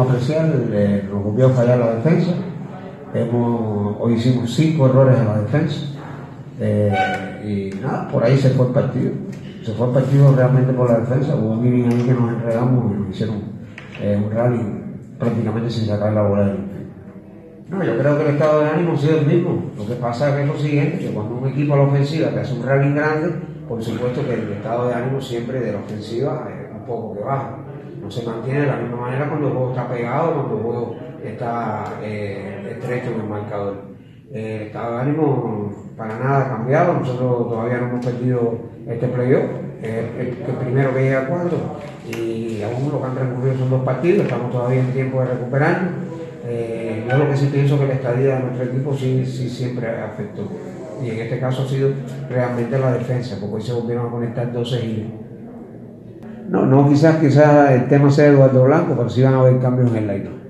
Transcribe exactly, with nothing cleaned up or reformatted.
podemos apreciar, eh, nos volvió a fallar la defensa. Hemos, hoy hicimos cinco errores en la defensa. Eh, y nada, por ahí se fue el partido. Se fue el partido realmente por la defensa. Hubo un inning ahí que nos enredamos y nos hicieron eh, un rally prácticamente sin sacar la bola del infield. No, yo creo que el estado de ánimo ha sido el mismo. Lo que pasa es que es lo siguiente, que cuando un equipo a la ofensiva te hace un rally grande, por supuesto que el estado de ánimo siempre de la ofensiva es un poco que baja. No se mantiene de la misma manera cuando el juego está pegado, cuando el juego está eh, estrecho en el marcador. Eh, el estado de ánimo para nada ha cambiado. Nosotros todavía no hemos perdido este playoff, eh, el, el primero que llega a cuatro, y aún lo que han transcurrido son dos partidos, estamos todavía en tiempo de recuperarnos. Eh, yo lo que sí pienso que la estadía de nuestro equipo sí, sí siempre afectó, y en este caso ha sido realmente la defensa, porque hoy se volvieron a conectar doce giros. No, no quizás, quizás el tema sea Eduardo Blanco, pero sí van a haber cambios en el line.